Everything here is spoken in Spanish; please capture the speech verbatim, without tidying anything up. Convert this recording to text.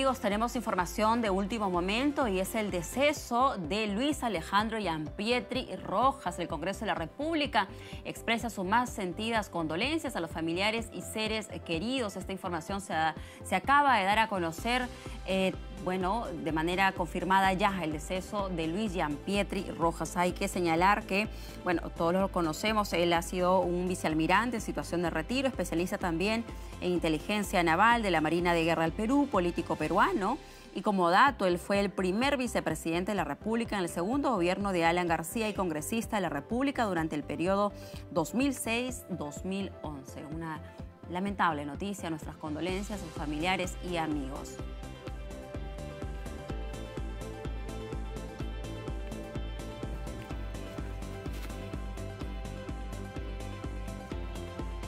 amigos, tenemos información de último momento y es el deceso de Luis Alejandro Gianpietri Rojas. El Congreso de la República expresa sus más sentidas condolencias a los familiares y seres queridos. Esta información se, se acaba de dar a conocer, eh, bueno, de manera confirmada ya, el deceso de Luis Gianpietri Rojas. Hay que señalar que, bueno, todos lo conocemos, él ha sido un vicealmirante en situación de retiro, especialista también en inteligencia naval de la Marina de Guerra del Perú, político peruano. Y como dato, él fue el primer vicepresidente de la República en el segundo gobierno de Alan García y congresista de la República durante el periodo dos mil seis a dos mil once. Una lamentable noticia, nuestras condolencias a sus familiares y amigos.